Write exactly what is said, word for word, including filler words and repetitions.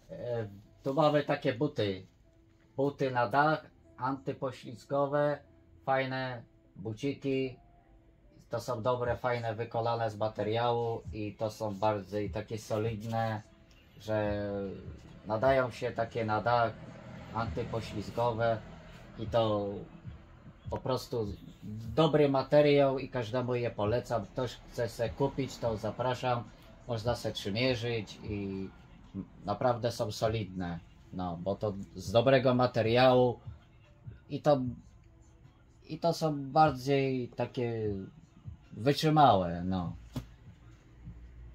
E, Tu mamy takie buty. Buty na dach, antypoślizgowe, fajne buciki. To są dobre, fajne, wykonane z materiału i to są bardziej takie solidne, że nadają się takie na dach, antypoślizgowe i to po prostu dobry materiał i każdemu je polecam. Ktoś chce se kupić, to zapraszam. Można se przymierzyć i naprawdę są solidne. No, bo to z dobrego materiału i to i to są bardziej takie wytrzymałe, no.